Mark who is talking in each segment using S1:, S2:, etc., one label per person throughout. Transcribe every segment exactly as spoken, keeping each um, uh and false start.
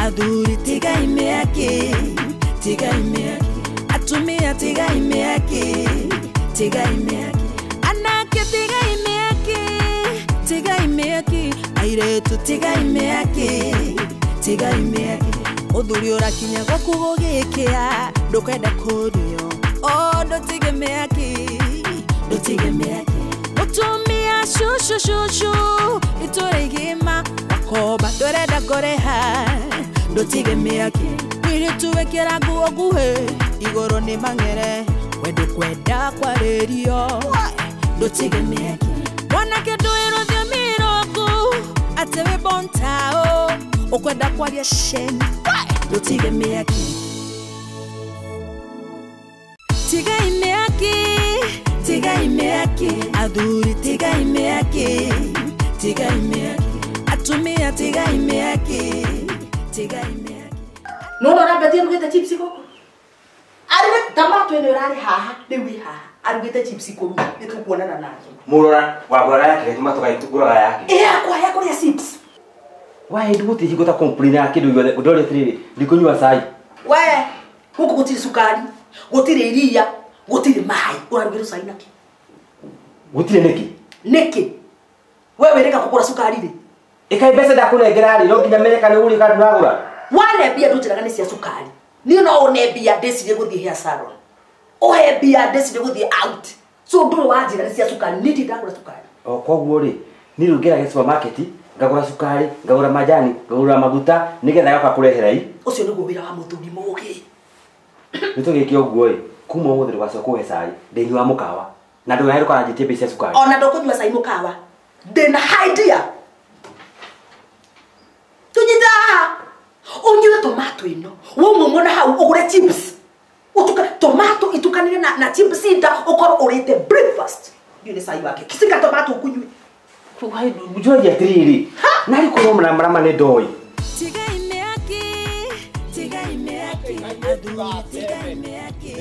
S1: Aduri tiga imeaki, tiga imeaki. Atumia tiga imeaki, tiga imeaki. Anake tiga imeaki, tiga imeaki. Airetu tiga imeaki, tiga imeaki. Oduri orakinya gokugogekea, ndukenda kurio. Oh, ndo tiga imeaki, ndo tiga imeaki. Utumia shushu shushu, ituregima. Koba doreda goreha, ndo tiga imeaki. Wiri tuwekera nguo guhe, igoro ni mangere. Wedu kwenda kwa radio, ndo tiga imeaki. Mwanake nduiro thio miroku, atewe bontao. Ukwenda kwa ria sheni, ndo tiga imeaki. Tiga imeaki, tiga imeaki. Aduri tiga imeaki, tiga imeaki. Atumia tiga imeaki, tiga imeaki.
S2: No no na betia mugeta chipsi koko. Ari tamato ene rari haha, dewi haha. Ari geta chipsi ko bitu kuonana nazo.
S3: Murora wa gora yake tomato kai gora yake.
S2: Eh akwa yako ya chips.
S3: Why do you go to complain yake do you do three ndikunywa sai.
S2: We, huko gutiri sukari, gutiri iria, gutiri mai. Urarugiro sai naki.
S3: Gutire neki.
S2: Neki. Wewe reka kugura sukari ri.
S3: Ikai besa da kunegera ri no nginya mereka ni uri ka ndagura.
S2: Wane bia ndutiraga ni cia sukari. Ni no one bia ndecire guthie hair salon. Ohe bia ndecire guthie out. So nduru wajira ni cia sukari, ni ndagura sukari.
S3: O koguo ri, ni rugera ke supermarket, ngagura sukari, ngagura majani, ngagura maguta, nigetha yoka kurehera i.
S2: Ucio niguo wira wa muthuri mugi.
S3: Nitugikio guo ri, kuma umuthiri gwacio kuhe cai, ndinywa mukawa. Na ndu yaheruka na jitie becia sukari.
S2: Ona ndokunywa cai mukawa. Ndina idea. Tunyita. Unywe tomato ino. Wo mumona hau ugure chips. Utuka tomato itukanire na na chips ita ukoro urite breakfast. Yule sai wake. Kisika tomato ukunywe.
S3: Why do you get three? Nari ko mna mrama ne doi.
S1: Tiga imeaki, tiga imeaki. Aduri tiga imeaki.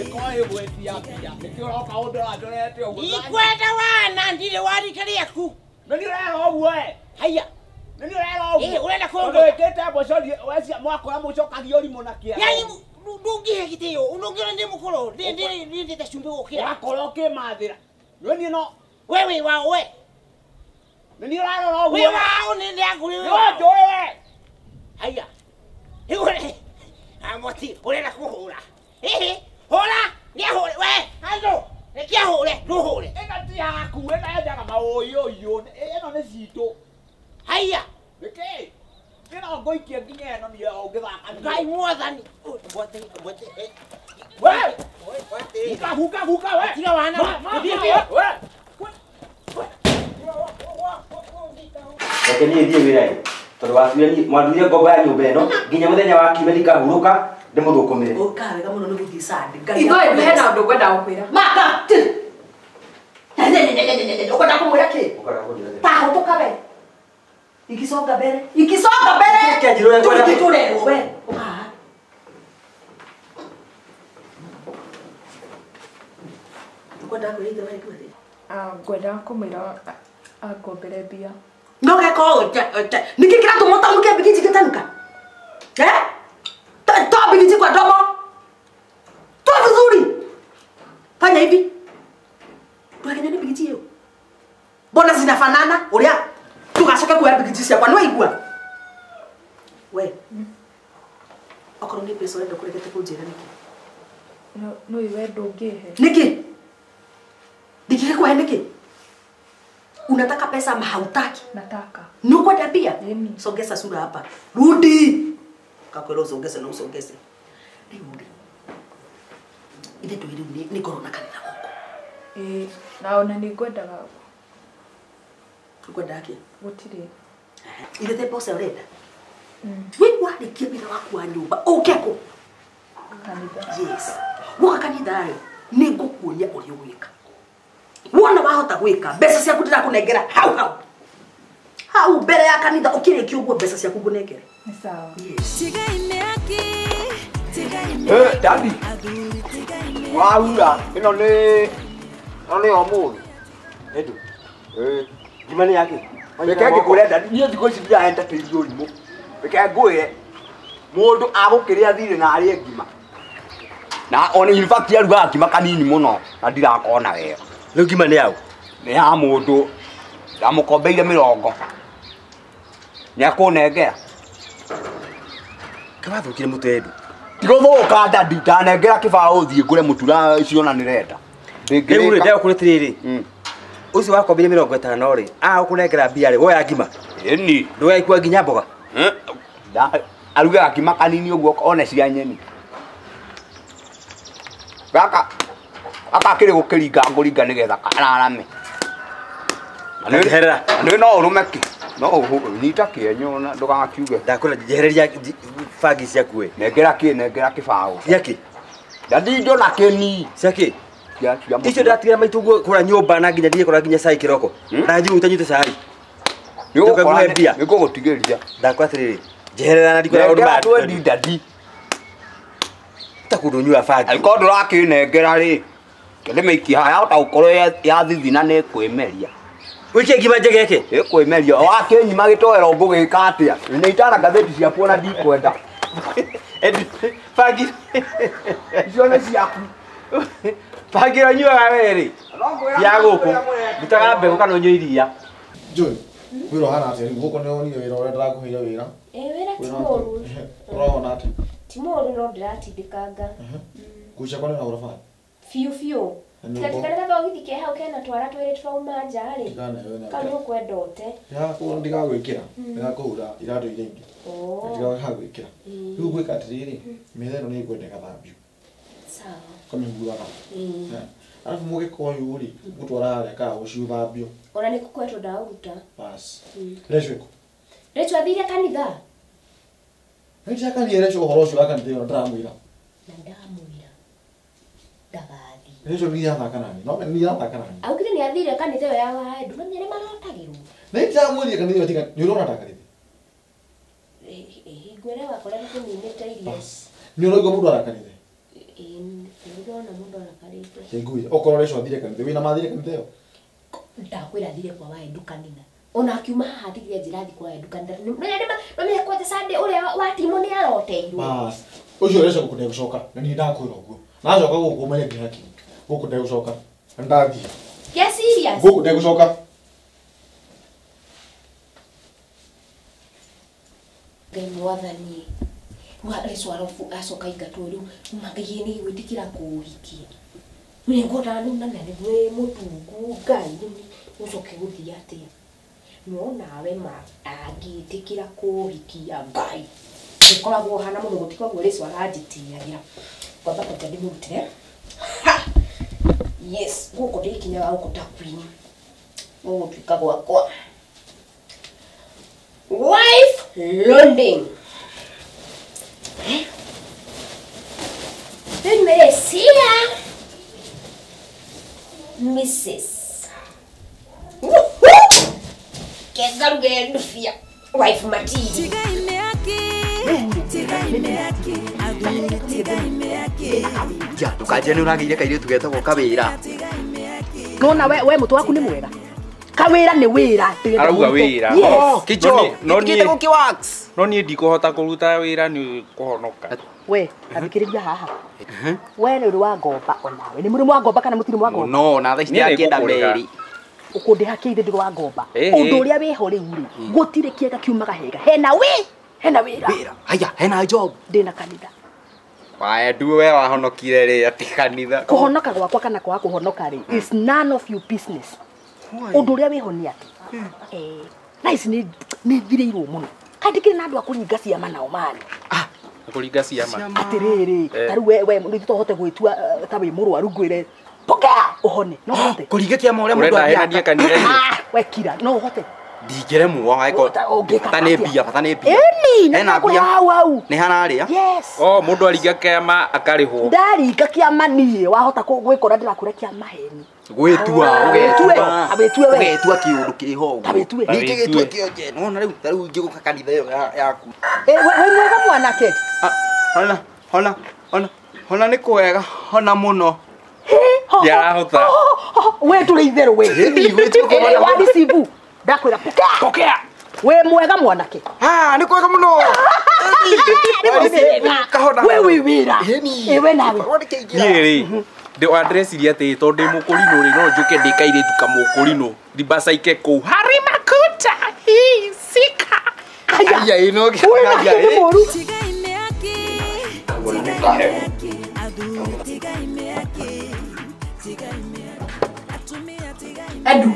S4: Ikwenda wana ndire wari kali aku.
S5: Nani rero obwe.
S4: Haya.
S5: Nani rero.
S4: Eh, urenda kongo.
S5: Ndo ekete abo cori wesi mwako ya muco kagiori monakia.
S4: Yani ndungihe giteo, unongira ndi mukoro, ndi ndi ndi tashumbe okira.
S5: Wakoroke mathira. Nani no.
S4: Wewe wawe.
S5: Nani rero obwe.
S4: Wewe wao ndi akuri wewe.
S5: Yo jowe.
S4: Haya. Iwe. Amoti, urenda kuhura. Ehe, hora, ni hore we. Ando. Rekia hore, no hore.
S5: Ega ti haku, ega ega maoyo yo. Eno ne zito.
S4: Haya.
S5: Beke. Kena ngoikia nginya eno ni ogithaka.
S4: Ngai mwathani. Bote, bote.
S5: We.
S4: Bote.
S5: Huka huka huka we.
S4: Tiga wana.
S5: We.
S3: Reke ni ndie wira i. Tondu watuire ni mwanduire ngomba ya nyumba eno, nginya muthenya wa kimerika huruka, ndimuthukumire.
S2: Ukawe kama no guthie sande.
S6: Ithoe hena ndu kwenda gukwira.
S2: Maka. Ukwenda kumwira ki?
S3: Ukara kudira.
S2: Taho tukabe. Ikisonga mbere. Ikisonga mbere.
S3: Kia njiro ya kwenda.
S2: Tuture we. Uka. Ukwenda kuita wewe kweli.
S6: Ah, gwenda kumira akombere bia.
S2: No ke ko. Nikikira tumota muke bigiti kitanuka. Eh? Ta ta bigiti kwa domo. Tu vizuri. Fanya hivi. Tuakenya ni bigiti hiyo. Bona zinafanana? Ulia. Tugacoke kuya bigiti cia kwa no igua. We. Okoro ni pesa ndo kurekete kujira niki.
S6: No no iwe ndungihe.
S2: Niki? Dikike kwa niki? Unataka pesa ama hautaki?
S6: Nataka.
S2: Nuko tabia?
S6: Mimi.
S2: Songeza sura hapa. Rudi. Kakwelo songeza na usongeze. Rudi. Ile tu ile ni corona kanina huko.
S6: Eh, naona ni ngwendaga
S2: Ukwenda yake.
S6: gutire.
S2: Ile te pesa urenda.
S6: Mm.
S2: Wewe wali kibira wako wa nyumba. Ukeko.
S6: Kanitha.
S2: Yes. Woka kanitha ayo ni ngukuonia uri gwika. Wona wahota gwika mbeca ciaku ndira kunengera hau hau. Hau mbere ya kanitha ukirikio guo mbeca ciaku ngunengere.
S6: Ni sawa.
S2: Yes.
S1: Tiga imeaki, tiga imeaki.
S5: Eh, daddy.
S1: Aduri tiga imeaki.
S5: Waura, ino ni Oni omuthi.
S3: Edu. Eh, jimani yake.
S5: Reke ngikure daddy, niĩ thikũ ici ndiraenda tĩri ũrimũ. Reke ngũye.
S7: Mundu agukiria thire na ari ngima. Na on in fact yaruga ngima kanini muno na ndirakona wega.
S3: Riu ngima ni yau.
S7: Ni ya mundu. Ndamukombeire mirongo. Ni akunengera.
S3: Kabathukire mutendu.
S7: Tigothoka ndandi ndanengera kibao thie ngure mutura ciona ni renda.
S3: Riu ri ndeo kuretiriri.
S7: Mm.
S3: Ucio wakombire mirongo itano ri. Ah ukunengera mbia ri woya ngima.
S7: Eni.
S3: Ndũgaikua nginya mboga.
S7: Eh? Da aruga ngima kanini uguo one cia nyeni. Gaka aka kiri gukiringa nguringa nigetha kararame.
S3: Nĩherera.
S7: Nĩ no urumeki. No nyita kienyo na ndugakiuge.
S3: Ndakũra njehereria bagi ciaku we.
S7: Nengera ki nengera kibao.
S3: Ciaki.
S7: Ndathi ndo na keni.
S3: Ciaki.
S7: Ya ya.
S3: Icio ndatigira maituguo kũra nyũmba na nginya thiĩ kũra nginya cai kĩroko. Na njigu utanyuite cai.
S7: Nĩgũkora mbia. Nĩgũgũtigĩria.
S3: Ndakwa atĩrĩrĩ. Njeherera na ndikora ũndũ
S7: bad. Twendi ndathi.
S3: Takundunyua bagi.
S7: Aliko ndũrakinengera ri. Kende meiki haya ũtaũkorwo ya thithina nĩ kwĩmeria.
S3: Wiki ngima njegeke.
S7: Ĩkwĩmeria. Wakinyima gĩtoero ngũgĩka atĩa? Nĩ itara ngathĩti ciaku ona ndikwenda.
S3: Bagi.
S7: Icio nĩ ciaku.
S3: Bagi ranyuaga weri. Ya gũkũ. Ndutaga mbegũ kana ũnyue iria.
S8: Joy. Wĩra hana atĩ gũkũ nĩ wonire wĩra ũrĩa ndĩrakũheire wĩra.
S9: Eh wĩra ti mũru.
S8: Ũrona atĩ.
S9: Ti mũru no ndiratindĩkanga.
S8: Kuica kone na ũrabara.
S9: Fiu fiu. Katika nenda thogithi ke hau kena twara twĩrĩ twauma nja rĩ. Kau nĩ ũkwendote.
S8: Ya kũ ndigagwĩkĩra. Ndigakũhura iratũ iria ingĩ.
S9: Oh.
S8: Ndigagwĩkĩra. Rĩu gwĩka atĩrĩrĩ, metha ĩno nĩ ĩkwendeka thambio.
S9: Sawa.
S8: Kamĩhuraga. Alafu mũgĩkoyũ rĩ, gũtwara harĩa ka ũciũthambio.
S9: Ona nĩ kũkwetwo ndauruta.
S8: Bas. Rĩcwĩko.
S9: Rĩcwa thire kanitha.
S8: Rĩcwa kanitha rĩcwa ũhoro ũcio wa kanitha ĩyo ndĩramwĩra.
S9: Na ndamwĩra. Ndagathi.
S8: Rĩcwa nĩ yathaka nani? No nĩ yathaka nani?
S9: Augire nĩ athire kanitha ĩyo ya Wahendu no nĩ marotagĩrwo.
S8: Nĩ ndamwĩrire kanitha ĩyo tika nĩ ũrona ta kanitha.
S9: Eh ngwĩre wakora nĩ kũninĩte irio.
S8: Nĩ ũraigua mũndũ arakanitha.
S9: Eh nĩ ndona mũndũ arakarĩte.
S8: Kĩngũire. Okorwo rĩcwa thire kanitha wĩna mathire kanitha ĩyo.
S9: Ndakwĩra thire kwa Wahendu kanitha. Ona akiuma haha thigire njĩrathi kwa Wahendu kanitha. No nĩ kwete Sunday ũrĩa wa timu nĩ aroteirwo.
S8: Bas. Ũcio rĩcwa gũkũ ndegũcoka. Na niĩ ndakwĩra ũguo. Nacoka gũkũ ũmenye ngĩhaki. Gũkũ ndegũcoka. Ndathiĩ.
S9: Get serious.
S8: Gũkũ ndegũcoka.
S9: Ngai mwathani. Wa rĩcwa rofu acoka ingatwo rĩu magagie nĩ gwĩtĩkĩra kũũhikia. Nĩ ngona nĩ na nĩ gwĩ mũtungu Ngai ũcoke gũthiĩ atĩa. No nawe ma angĩtĩkĩra kũũhikia Ngai. Nĩkoragwo hana mũno gũtikoragwo rĩcwa ranjĩtĩagĩra. Kwamba kwanja ndĩmũrutĩre. Yes, gũkũ ndĩkinyaga gũkũ ta queen. Gũgũtuĩka gwakwa. Wife London. Nimesia Missus Kegaruge ndufia wife Matidi.
S1: Tiga imeaki. Tiga imeaki. Adumu tiga imeaki.
S3: Ja, tukaje nĩ ũragĩire kairĩtu getagwo Kawĩra.
S2: Nona we we mũtu waku nĩ mwega. Kawĩra nĩ wĩra.
S10: Arauga wĩra.
S3: Kicho,
S10: no
S3: niĩ gũki wax.
S10: No niĩ ndikũhota kũruta wĩra nĩ kũhonoka.
S2: We, athikĩrĩria haha. We nĩ ũrĩ wa ngomba onawe. Nĩ mũrĩ wa ngomba kana mũtirĩ wa ngomba?
S3: No, na thaa ici ndĩrakĩenda meri.
S2: Ũkũndĩhakĩire ndĩrĩ wa ngomba. Ũndũ ũrĩa wĩho rĩu rĩ, gũtirĩ kĩega kiumaga hega. Hena wĩ, hena wĩra.
S3: Wĩra. Haya, hena job.
S2: Ndĩna kanitha.
S10: Waya ndu we wahonokire rĩ ati kanitha.
S2: Kũhonoka gwakwa kana kwa kũhonoka rĩ is none of your business. Ũndũ ũrĩa wĩho nĩ atĩ. Eh, na ici nĩ nĩ thirĩirwo mũno. Kandĩkĩre na andũ a kũringa ciama nao mani.
S10: Ah, kũringa ciama.
S2: Atĩrĩrĩ, tarĩu we we nĩ tũhote gwĩtua ta wĩ mũrwaru ngwĩre poka ũhone. No ũhote.
S3: Kũringa ciama ũrĩa mũndũ
S10: athiaga kanitha-inĩ.
S2: We kira, no ũhote.
S3: Ndingĩremwo waĩko. Bata nĩ mbia, bata nĩ mbia.
S2: Eni, hena mbia.
S3: Nĩ hanarĩa?
S2: Yes.
S10: Oh, mũndũ aringa kĩama akarĩhwo.
S2: Ndaringa kĩama niĩ wahota gwĩkora ndĩrakũrĩa kĩama heni.
S3: Gwĩtua, ũgetua.
S2: Abĩtue we.
S3: Ũgetua kĩũndũ kĩho ũguo.
S2: Abĩtue.
S3: Ningĩ gĩtua kĩonje. No na rĩu rĩu ingĩgũka kanitha ĩyo yaku.
S2: Eh, we mwega mwanake.
S3: Hona, hona, hona, hona nĩ kwega, hona mũno.
S10: Yarahota.
S2: We tũrĩ itherũ we. Eh, wadi sibu. Ndakwĩra pokea.
S3: Pokea.
S2: We mwega mwanake.
S3: Ah, nĩ kwega mũno.
S9: Wewe wira. Ewe nawe.
S10: Niĩ ndĩ addressirie atĩ tondũ ndĩ mũkũrinũ rĩ no njũke ndĩkairĩtu kamũkũrinũ ndibacaike kũu Harry Makuta hii sika aya ino aya
S6: Edu.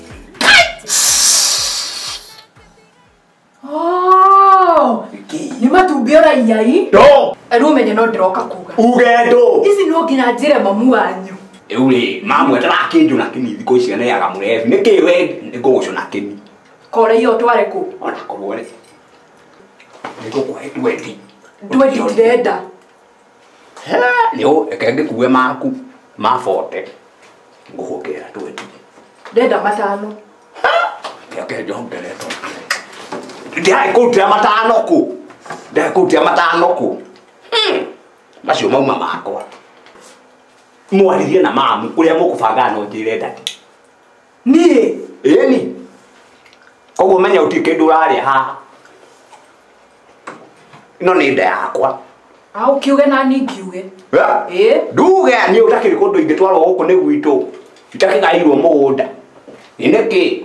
S6: Oh! Ni matumbĩ ũraiya ii?
S7: No!
S6: Edu umenye no ndĩroka kuga.
S7: Ugendo!
S6: Ici no nginya njĩre mamu wanyu.
S7: Rĩu rĩ, mamu atarakĩnjũ na kĩni thikũ ici nĩ yaga mũrebi. Nĩkĩ we nĩngũgũcũ na kĩni?
S6: Kore iyo tware kũ?
S7: Ona korwo rĩ. Nĩngũkũhe twendi.
S6: Twendi ndirenda.
S7: He, nĩũ reke ngĩkue maku ma forty. Ngũhũkĩra twendi.
S6: Ndenda matano.
S7: Reke njongereto. Ndĩraĩ kũrutĩra matano kũ? Ndĩraĩ kũrutĩra matano kũ? Macio mauma makwa. Mwaririe na mamu ũrĩa mũkũbanga no njĩre ndati.
S6: Niĩ?
S7: Ĩni. Koguo menya ũtirĩ kĩndũ ũrarĩa haha. Ĩno nĩ nda yakwa.
S6: Ah, ukiuge nani ngiuge.
S7: Eh? Nduge niĩ ũtakĩrĩ kũndũ ingĩtwarwo gũkũ nĩ gwitũ. Itakĩgaĩirwo mũgũnda. Nĩ nĩkĩ?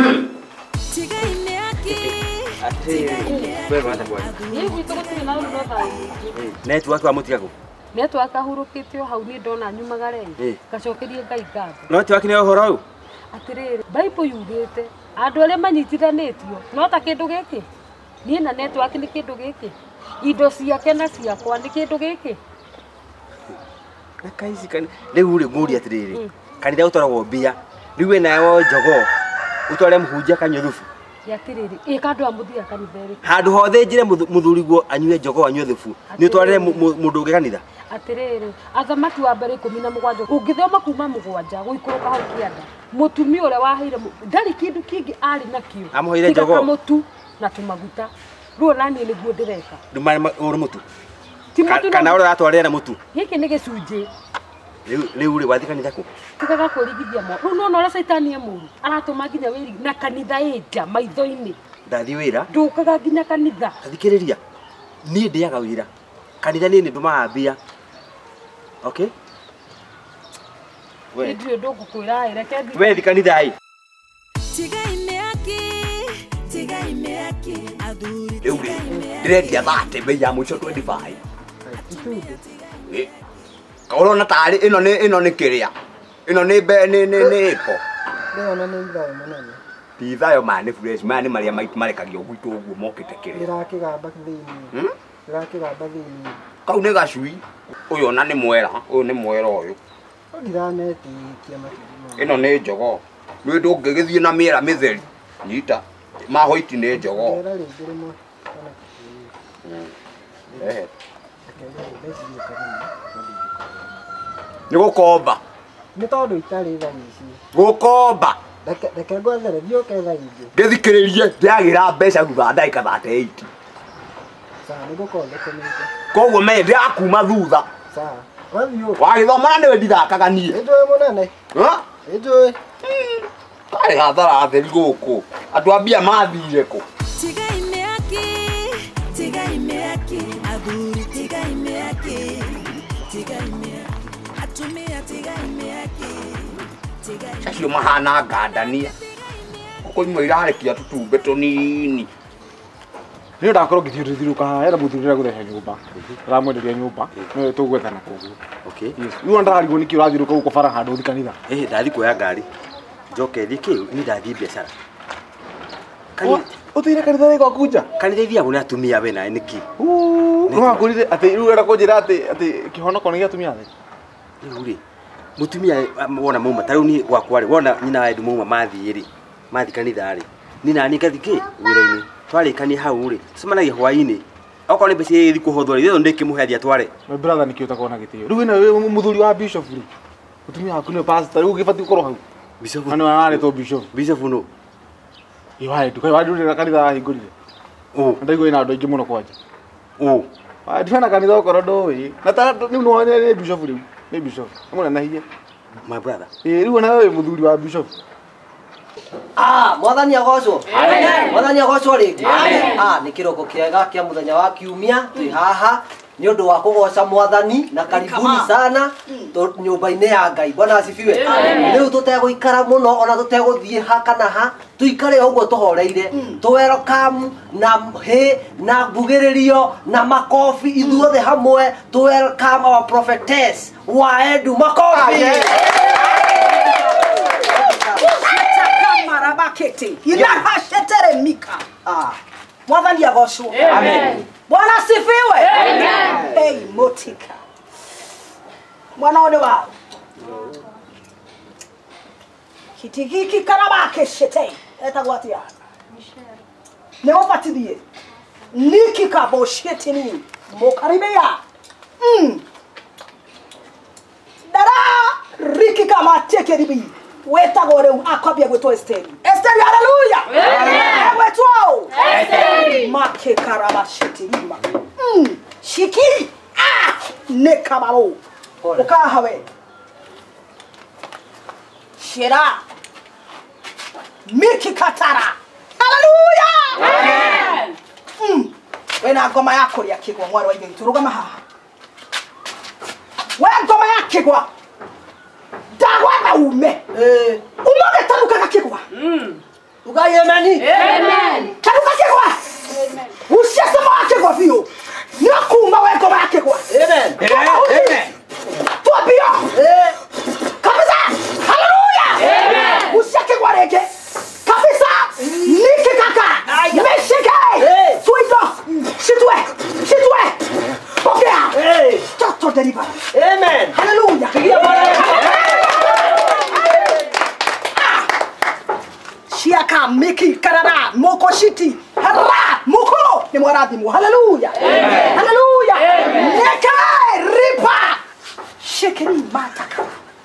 S3: Network wa mutigago.
S9: Network ahurukite o hau ni ndona nyumagare. Gacokerie Ngai ngatho.
S3: Network ni uhoro u.
S9: Atiriri, Bible yugite andu aria manyitithanitio no ta kindu giki. Ni na network ni kindu giki. Indo ciake na ciakwa ni kindu giki.
S3: Na kaisi kan riu ri nguri atiriri. Kanitha utoragwo mbia. Riu we nayo njogo. Utware muhunjia kanyothufu.
S9: Yatiriri, e kandu amuthia kanitheri.
S3: Handu hothe njire muthuriguo anyue njogo anyue thufu. Ni utwarire mundu ungi kanitha.
S9: Atiriri, athamaki wa mbere ikumi na mũgwanja ungithoma kuma mũgwanja guikũrũka hau kĩanda. Mũtumia ũrĩa waheire ndari kindu kingi ari nakio.
S3: Amuheire njogo.
S9: Mũtu na tumaguta. Ruo nani nĩguo ndĩreka.
S3: Nduma uri mutu.
S9: Mutu
S3: kana uri atwarire na mutu.
S9: Gĩkĩ nĩ gĩcunjĩ.
S3: Riu ri wathi kanitha ku.
S9: Tukaga kũrigithia mo. Rĩu no no Saitani emuru. Aratũma nginya wĩri na kanitha ĩnja maitho-inĩ.
S3: Ndathi wira.
S9: Ndukaga nginya kanitha.
S3: Thikiriria. Ni ndiaga wira. Kanitha ni ndumaga mbia. Okay?
S9: We ndio ndũngũkwĩra reke thi.
S3: We thi kanitha ai.
S1: Tigaine aki, tigaine aki, aduri.
S7: Rĩu rĩ, ndirendia thate bei ya mũico twenty-five. Eh. Kaurona tari ino ni ino ni kiria. Ino ni be ni ni ni ipo.
S11: Ndona ni ithayo munene.
S7: Ti ithayo mane fresh mane maria maitu marekagio gwitu uguo mokite kiria.
S11: Ndirakigamba thiini. Hmm? Ndirakigamba thiini.
S7: Kau ni gacui. Uyu ona ni mwera, uyu ni mwera uyu.
S11: Ndiranetikia makiri.
S7: Ino ni njogo. Nĩ ndũngĩgĩthiĩ na mĩera mĩtheri. Nyita. Mahoiti nĩ njogo.
S11: Ndera rĩngĩ rĩmwe.
S7: Eh. Nĩ gũkomba.
S11: Nĩ tondũ itarĩ tha ici.
S7: Gũkomba.
S11: Reke reke ngwethere thiũke tha ingĩ.
S7: Ngĩthikĩrĩrie ndĩagĩra mbeca thutha ndagĩka thirty-eight.
S11: Sawa nĩ gũkorwo ndĩkũmĩte.
S7: Koguo menye ndĩrakuma thutha.
S11: Sawa. Wathiĩ.
S7: Wagĩthoma na nĩwe ndithakaga niĩ.
S11: Nĩnjũĩ mũnene.
S7: Ha?
S11: Nĩnjũĩ.
S7: Karĩ hathara theri gũkũ. Andũ a mbia mathire kũ?
S1: Tigaine aki, tigaine aki, aduri tigaine aki, tigaine atumia tigaine aki, tigaine.
S7: Acio mahana ngandania. Kũkũ imwe irarekia tũtumbe tũnini.
S8: Nĩ ndakorwo ngĩthiũrũrũka haha era mũthurĩra gũthehe nyũmba. Ramwenderia nyũmba. Nĩ tũgwethana koguo.
S3: Okay.
S8: Rĩu ndararigwo nĩkĩ ũrathiũrũka gũkũ bara handũ ũthi kanitha.
S3: Eh, ndathi kuoya ngari. Njoke thike ni ndathi biashara.
S8: Uthire kanitha wega kunja.
S3: Kanitha ithiagwo nĩ atumia we nae nĩkĩ?
S8: No akorire atĩ rĩu era kũnjĩra atĩ atĩ kĩhonoko nĩ gĩa atumia thĩ.
S3: Rĩu rĩ mutumia wona mauma ta rĩu ni gwakwa rĩ wona nyina wa Edu mauma mathiĩ rĩ mathi kanitha rĩ ni nani ngathikĩ wĩra-inĩ twarĩkanie hau rĩ tũcemanagia hwaĩ-inĩ okorwo nĩ mbeca ĩthi kũhothwo rĩ rĩu ndĩkĩmũhe athi atware.
S8: My brother nĩkĩ ũtakorwo na gĩtĩo. Rĩu ĩno mũthuri wa bishop rĩ mutumia waku nĩ pastor rĩu gĩbatiĩ gũkorwo hau.
S3: Bishop
S8: ano ararĩtwo bishop.
S3: Bishop no
S8: iwa Edu kai wadurĩra kanitha hingũrire.
S3: Oh
S8: ndaigua ina andũ aingĩ mũno kwanja.
S3: Oh
S8: ndibana kanitha ũkorwo ndũĩ na ta nĩ nĩ bishop rĩu nĩ bishop mũnene hiye.
S3: My brother
S8: eh rĩu na wewe mũthuri wa bishop
S11: Ah, mwathani agocwo.
S4: Amen.
S11: Mwathani agocwo ringi.
S4: Amen.
S11: Ah, ni kiroko kiega kia muthenya wa kiumia twi haha ni undu wa kugoca mwathani na karibuni sana nyumba-ini ya Ngai. Bwana asifiwe. Riu tuteguikara muno ona tuteguthie haka na ha tuikare uguo tuhoreire tu welcome na he na mbugiririo na makofi ithuothe hamwe tu welcome our prophetess Waedu. Makofi.
S2: Marabakete. Ina hashetere mika. Ah. Mwathani agocwo.
S4: Amen.
S2: Bwana asifiwe.
S4: Amen.
S2: Hey, motika. Mwana one wao. Kitigiki karabake shete. Eta gwatia. Ne ofatidie. Niki kabo shete ni. Mokaribia. Mm. Dara riki kama teke ribi. Weta gore akwabia gweto Esteri. Esteri, hallelujah. Amen. Gweto. Esteri. Make karabashiti lima. Mm. Shiki. Ah. Nekamaro. Ukahawe. Shira. Miki katara. Hallelujah. Amen. Mm. Wena ngoma yako ya kigwa mwari wa Ngai turugama haha. We ngoma ya kigwa. Dagwana ume. Eh. Umoge tanuka kakigwa. Mm. Ugaye ameni. Amen. Tanuka kigwa. Amen. Ushasema akigwa vio. Nakuma we ngoma ya kigwa. Amen. Amen. Tuapio. Eh. Kabisa. Hallelujah. Amen. Ushakigwa rege. Kabisa. Niki kaka. Meshike. Eh. Suido. Shitwe. Shitwe. Pokea. Eh. Toto deliver. Amen. Hallelujah. Pigia Bwana. Shiaka miki karara moko shiti hara moko ni mwaradhimu. Hallelujah. Amen. Hallelujah. Amen. Neka ripa shekeri mataka.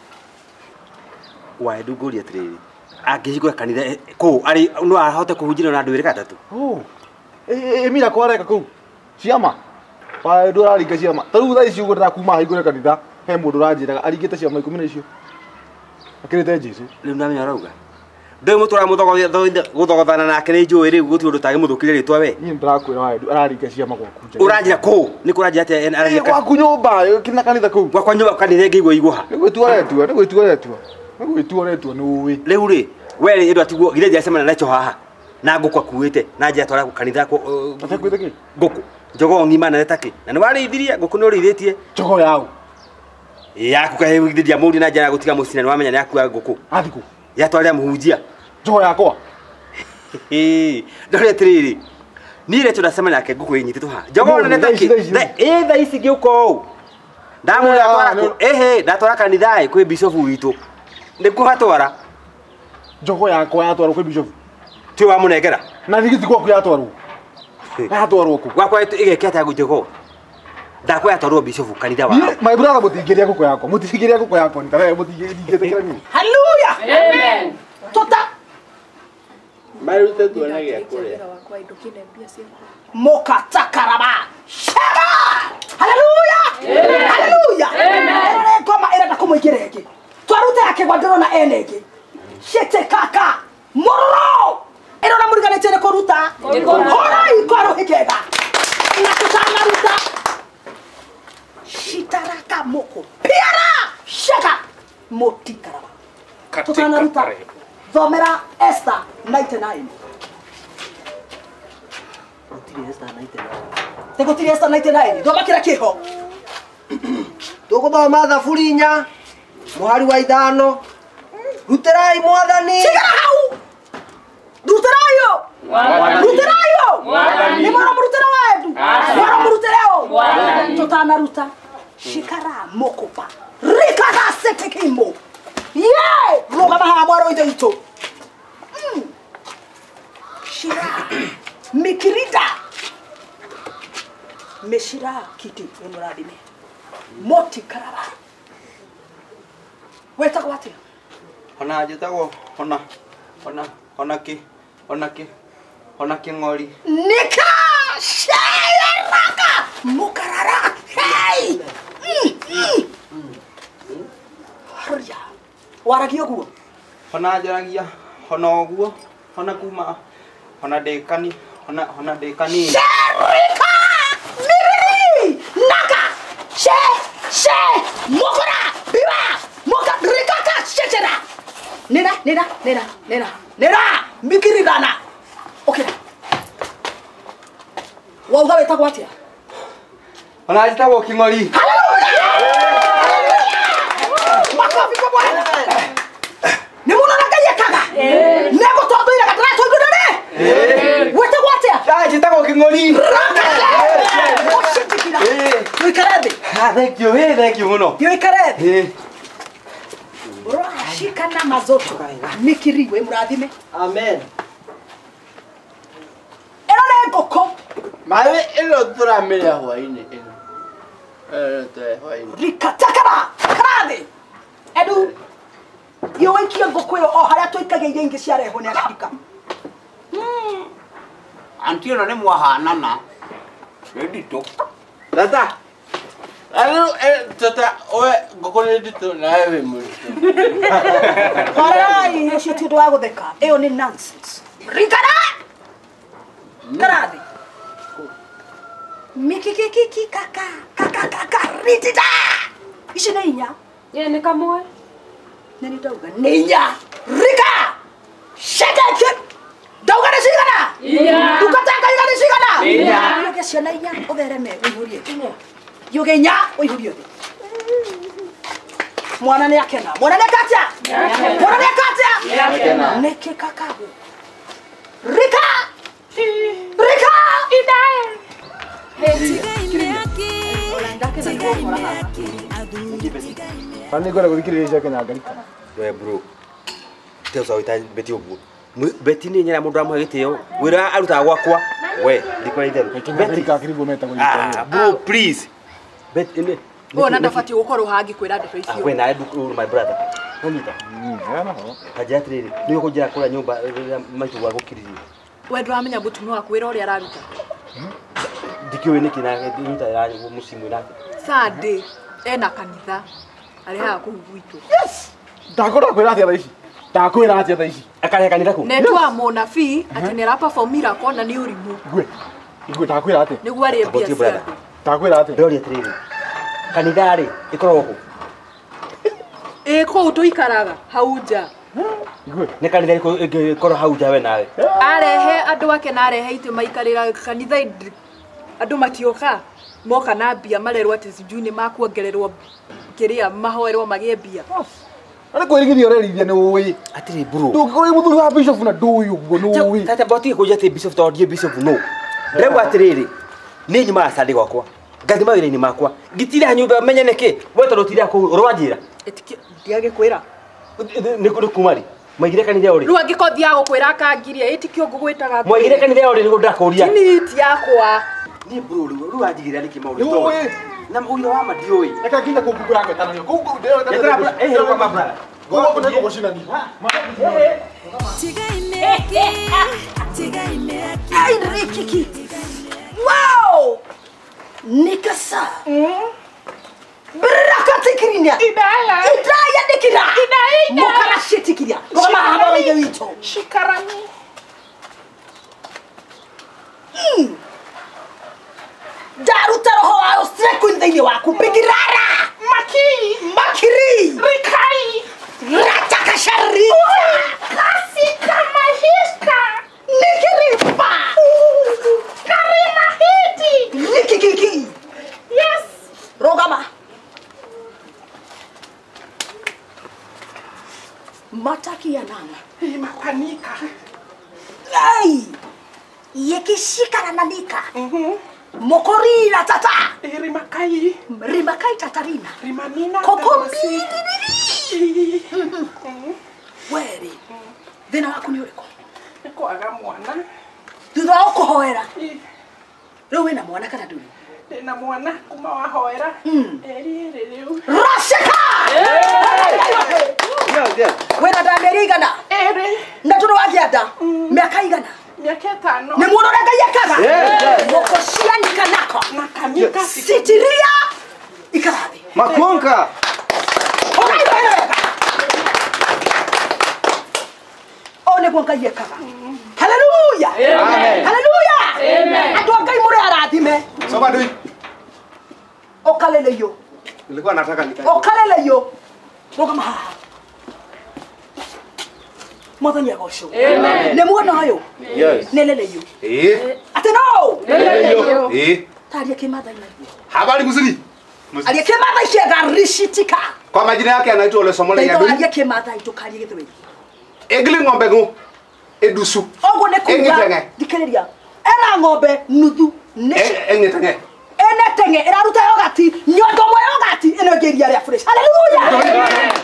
S3: Waedu guri atiriri angihigwa kanitha ko ari no ahote kuhunjira na andu iri gatatu.
S8: Oh. Eh eh mira kwareka ku. Ciama. Waedu araringa ciama. Taru thaa ici ugura kuma haigure kanitha he mundu ranjiraga aringite ciama ikumi na icio. Akirite Jesu.
S3: Riu namenya rauga. Ndoi mutura muthogothia guthogothana nake ni njui riu guti undu tagi muthukire ritwa we.
S8: Ni ndirakwira Waedu araringa ciama gwaku.
S3: Uranjira ku ni kuranjira ate araringa
S8: gwaku nyumba kina kanitha ku.
S3: Gwakwa nyumba kanitha ngigwa igwa.
S8: Ni gwitua retua, ni gwitua retua. Ni gwitua retua ni uwi.
S3: Riu ri we ndu atiguo gire ndia semana nacho haha na nguku akuite na njia twara ku kanitha ku
S8: atakwite ki
S3: nguku jogo ngima na netaki na ni warithirie nguku ni urithitie
S8: jogo yao
S3: yaku kahe wigithiria muri na njia gutiga mucina ni wamenya ni yaku nguku
S8: athiku
S3: yatwara muhunjia
S8: jogo yakwa
S3: eh ndore tiriri nire tunasema nake nguku yinyite tuha jogo na netaki eh tha ici giuko ndamu yatwara ku ehe ndatwara kanitha kwi bishop witu ni kuhatwara
S8: jogo yakwa yatwara kwi bishop
S3: ti wa munengera
S8: na thigiti gwaku yatwarwo yatwarwo ku
S3: gwakwa igeketa gujogo ndakwa yatwarwo bishop kanitha wa
S8: my brother mutingiria guko yakwa mutingiria guko yakwa ni tare mutingiria ni
S2: hallelujah amen tota
S5: marute tuona gya kule
S2: moka takaraba shaba hallelujah hallelujah amen ngoma ira ndakumwigirege twarute yake gwadiro na enege shete kaka moro ero na murigane tere koruta hora ikoro hikega na kutana ruta shitaraka moko piara shaka motikaraba kutana ruta Zomera Esther ninety-nine. Utiri Esther ninety-nine. Tego tiri Esther ninety-nine. Doma kira kiho.
S11: Tuko ba madha fulinya. Muhari wa idano. Ruterai mwathani.
S2: Sigara hau. Ruterayo. Ruterayo. Ni mara murutera wetu. Mara murutereo. Totana ruta. Shikara mokopa. Rikaka setekimo. Yay! Roga maha mwaro ide ito. Mm. Shira. Mikirida. Meshira kiti emuradime. Moti karaba. Weta kwa wate.
S3: Ona jetago ona ona ona ki ona ki ona ki ngori.
S2: Nika shaya raka mukarara. Hey! Mm. Mm. Harja. Waragio guo.
S3: Ona jaragia Hona guo. Hona kuma. Hona dekani. Hona hona dekani.
S2: Sherika! Miriri! Naka! She! She! Mokora! Biwa! Moka rikaka shechera! Nera, nera, nera, nera. Nera! Mikiri gana! Okay. Wauga wetagwo atia?
S3: Ona ajitagwo King'ori.
S2: Makofi kwa Bwana. Ni muno nakayekaga. Nego tondoira gatara tondoire. Eh. Wetagwo atia?
S3: Ajitagwo King'ori.
S2: Oshitikira. Wikarabe.
S3: Ah, thank you. Hey, thank you muno.
S2: Wikarabe.
S3: Eh.
S2: Bro, shikana mazoto. Mikiriwe murathime.
S11: Amen.
S2: Ero ne ngoko.
S12: Mawe ilo turamenya hwaini ino. Eh, te hwaini.
S2: Rikatakara. Karabe. Edu. Yo wenkia ngoko yo o haria toikageire ingi ciareho ni ashika.
S5: Anti ono ne mwahanana. Edito.
S12: Tata. Alo eh tata oe ngokore ndito na wewe muri.
S2: Harai icio ti undu wa gutheka. Iyo ni nonsense. Rikara. Karabe. Mikikiki kaka kaka kaka ritida. Ici nĩ inya.
S9: Ye nĩ kamwe.
S2: Nĩ ndauga nĩ inya. Rika. Shekeke. Ndauga nĩ cigana? Inya. Ukatanga igana cigana? Inya. Yuge ciana inya uthereme uihurie. Inya. Yuge inya uihurie thi. Mwana nĩ akena. Mwana nĩ akatia? Mwana nĩ akatia? Nĩ akena. Nĩkĩ kakagu. Rika. Rika. Idae.
S8: Ani ngora guthikiriria Kenya ngarika.
S3: We bro. Teo sawa ita beti obu. Beti ni nyera mundu amwe gitio. Wira aruta gwakwa. We, ndikwa itheru.
S8: Beti ka kirigo meta go.
S3: Ah, bro, please. Beti ni.
S6: Ona ndabati gukorwo hangi kwira ndeto icio.
S3: Ah, we na edu my brother. Nanyita.
S8: Mm, yana ho.
S3: Kajatriri. Ni ukujira kula nyumba maitu wa gukiriria.
S6: We ndramenya mutumia waku wira uria araruta.
S3: Dikiwe niki na nduta ya musimu nake.
S6: Sunday ena kanitha. Ari ha kuhuguitwo.
S2: Yes.
S8: Ndakora kwira atia thaici. Ndakwira atia thaici.
S3: Akare kanitha ku.
S6: Netwa munabii ati nera perform miracle na ni urimu.
S8: Gwe. Igwe ndakwira atia.
S6: Niguo ari mbia cia.
S8: Ndakwira atia.
S3: Ndori atiriri. Kanitha ri ikorwo ku.
S6: Eh ko tuikaraga hau nja.
S8: Igwe.
S3: Ni kanitha ikorwo hau nja we nawe.
S6: Arehe andu ake na arehe itu maikarira kanitha andu matioka moka na mbia marerwo ati sijui ni makuongererwo kiria mahoerwo magie mbia.
S8: Ari kwirigithia urerithia ni uwi.
S3: Atiri bro.
S8: Ndukore muthuri wa bishop na nduyu uguo ni uwi.
S3: Tata boti kuja te bishop to die bishop no. Ndego atiriri. Ni nyuma asande gwakwa. Ngathi mawira-ini makwa. Ngitira nyumba menye niki. We to rutira ku rwanjira.
S6: Etikio ndiage kwira.
S3: Ni kuri kumari. Maigire kanitha uri.
S6: Ru angikothia gukwira kangiria etikio ngugwitaga.
S3: Maigire kanitha uri ni ndakuria.
S6: Ni ti yakwa.
S3: Ni bro ru ru anjigire niki mauri. Ni uwi. Na uira wa madioi.
S8: Eka kinda kukugura ngwetana yo. Kuku ndeo
S3: ngata. Ekra eh kwa mabra.
S8: Go go nego goshina ni.
S1: Tiga imeaki. Tiga imeaki.
S2: Ai rikiki. Wow! Nikasa. Brakatikirinya.
S5: Idaya.
S2: Idaya dikira.
S5: Idaya.
S2: Mukara shitikiria. Koma haba wige wito.
S5: Shikarani.
S2: Mm. Daruta roho wa streku ndini waku bigirara.
S5: Maki.
S2: Makiri.
S5: Rikai.
S2: Rataka shari.
S5: Kasi kama hiska.
S2: Nikiripa.
S5: Karima hiti.
S2: Nikikiki.
S5: Yes.
S2: Rogama. Mataki ya nana.
S5: Imakanika.
S2: Ai. Yekishikana nanika. Mhm. Mokorina tata.
S5: Rimakai.
S2: Rimakai tatarina.
S5: Rimanina.
S2: Kokomi. Weri. Thina waku ni uriko?
S5: Nikwaga mwana.
S2: Thutha wa kuhoera. Riu wina mwana kana nduri?
S5: Ndina mwana kuma wahoera. Eri riu.
S2: Rashika! Wena ndameri igana?
S5: Eri.
S2: Na turu wagianda? Miaka igana?
S5: Miaka itano.
S2: Ni muno rega yakaga? Moko cianika nako.
S5: Nakanika.
S2: Sitiria. Ikarathi. niguo Ngai ekaga. Haleluya.
S8: Amen.
S2: Haleluya.
S8: Amen.
S2: Andu a Ngai muri arathime.
S8: Soma ndui.
S2: Okaleleyo.
S8: Nilikuwa nataka nikae.
S2: Okaleleyo. Rogama haha. Mwathani agocwo.
S8: Amen.
S2: Nĩ muona ũyũ?
S8: Yes.
S2: Neleleyo.
S8: Eh.
S2: Ate no.
S8: Neleleyo. Eh.
S2: Taria kimathai.
S8: Habari mzuri.
S2: Alia kimathai kiega rishitika.
S8: Kwa majina yake anaitwa Ole Somole ya Ndui.
S2: Alia kimathai tukarie githwei.
S8: Egli ng'ombe ngo. Edusu.
S2: Ogo ne kuga. Dikeleria. Ena ng'ombe nuthu.
S8: Eng'etenge.
S2: Ene tenge iraruta yogati. Nyondo mo yogati eno ngeria ria fresh. Haleluya.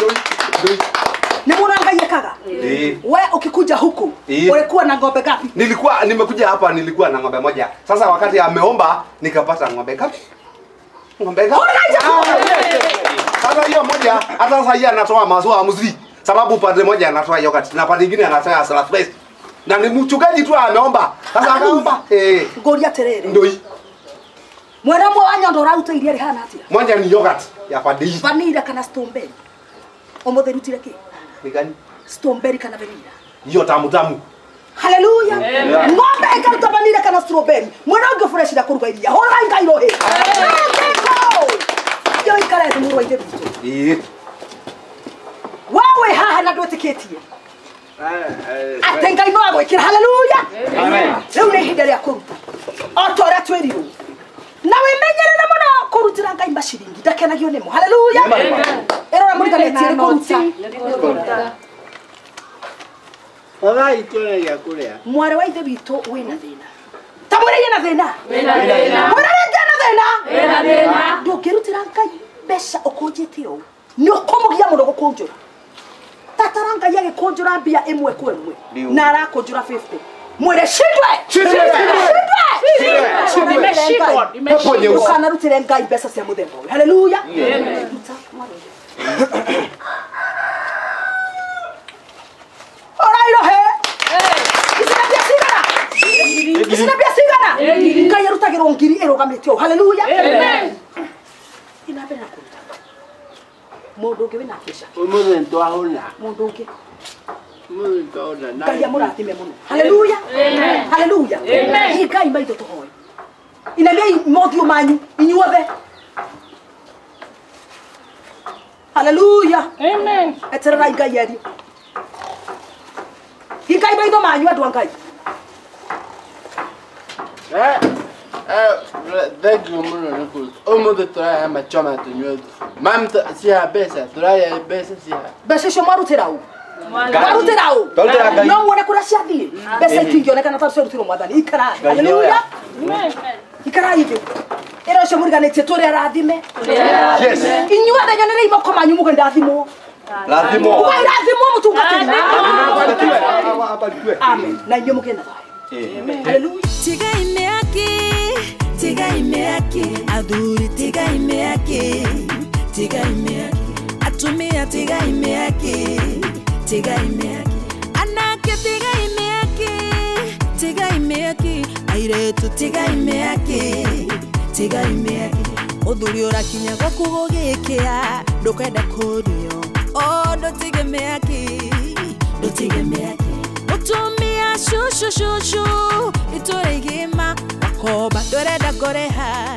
S2: Ni mwana Ngai ekaga.
S8: Eh.
S2: Wewe ukikuja huku ulikuwa na ng'ombe gapi?
S8: Nilikuwa nimekuja hapa nilikuwa na ng'ombe moja. Sasa wakati ameomba nikapata ng'ombe gapi? Ng'ombe gapi? Sasa hiyo moja hata sasa hii anatoa maziwa mzuri. Sababu pande moja anatoa yogurt na pande nyingine anatoa salad fresh. Na ni mchungaji tu ameomba. Sasa akaomba eh
S2: ngoria terere.
S8: Ndoi.
S2: Mwana mwa wanyondo rauta iria rihana atia?
S8: Moja ni yogurt ya pande hii.
S2: Vanilla kana strawberry. Omothe rutire ki?
S8: Ni gani?
S2: Strawberry kana vanilla.
S8: Hiyo tamu tamu.
S2: Haleluya. Ng'ombe ikaruta vanilla kana strawberry. Mwana wangu fresh da kuruga iria. Hora Ngai rohe. Yo ikara ete muru waite bitu.
S8: Eh.
S2: Wawe haha na ndwetikitie. Ate Ngai no agwikira. Haleluya.
S8: Amen.
S2: Riu ni ihinda ria kuruta. Otora twiriru. Na wimenyerere muno kurutira Ngai maciringi ndakenagio nimo. Haleluya. Erora muriganĩtie nĩ kũruta.
S12: Ora itore ya kuria.
S2: Mware wa ithe witũ wĩna thĩna. Ta mwĩre na thĩna.
S12: Wĩna thĩna.
S2: Mwĩre rĩngĩ na thĩna.
S12: Wĩna thĩna.
S2: Ndũngĩrutĩra Ngai mbeca ũkũnjĩte ũũ. Nĩ ũkũmũgia mũno gũkũnjũra. Tatara Ngai agĩkũnjũra mbia ĩmwe kwa ĩmwe na arakũnjũra fifty. Mwĩre shindwe.
S12: Shindwe. Nimeshindwa. Nimeshindwa.
S2: Ukanarutĩre Ngai mbeca cia mũthemba ũyũ. Haleluya. Amen. Orairohe. Isinabia sigana. Isinabia sigana. Ngai arutagĩrwo ngiri ĩrũgamĩte ũũ. Haleluya. Amen. Inabe na kuruta. Mũndũ ũngĩ wĩna kĩca.
S12: Ũmũthĩ ntwahũna.
S2: Mũndũ ũngĩ.
S12: Mũthĩ ntwahũna.
S2: Ngai amũrathime mũno. Haleluya. Amen. Haleluya. Amen. Ngai maitho tũhoe. Inamia mothiũ manyu inyuothe. Haleluya. Amen. Eterera Ngai ari. Ngai maitho manyu andũ a Ngai.
S12: Eh. Eh, thank you muno nĩ kũruta. Ũmũthĩ tũrahe machoma tũnyue. Mam cia mbeca, tũrahe mbeca cia.
S2: Mbeca icio mwarutĩra ũ? Mwarutĩra ũ?
S8: Twarutĩra Ngai.
S2: No muone kũrĩa ciathiĩ. Mbeca itingĩonekana ta ciarutirwo Mwathani. Ikara. Haleluya. Amen. Ikara hivi. Ĩra ũcio mũriganĩtie tũrĩa rathime.
S8: Yes.
S2: Inyuothe nyonere imoko manyu muge ndathimwo.
S8: Rathimo.
S2: Ugai rathimwo mũtungatĩri.
S8: Abarikiwe.
S2: Amen. Na inyuĩ mũgĩe na thayũ. Amen. Haleluya.
S1: Tiga imeaki, tiga imeaki, adhuri tiga imeaki, tiga imeaki, atumia tiga imeaki, tiga imeaki, anake tiga imeaki, tiga imeaki, airetu tiga imeaki, tiga imeaki, udhuri orakinya gwaku gũgĩkĩa, ndũkenda kũrio, oh ndũtige meaki, ndũtige meaki, utumia shushu shushu, itũre igima, wakoba ndũrenda kũrĩha.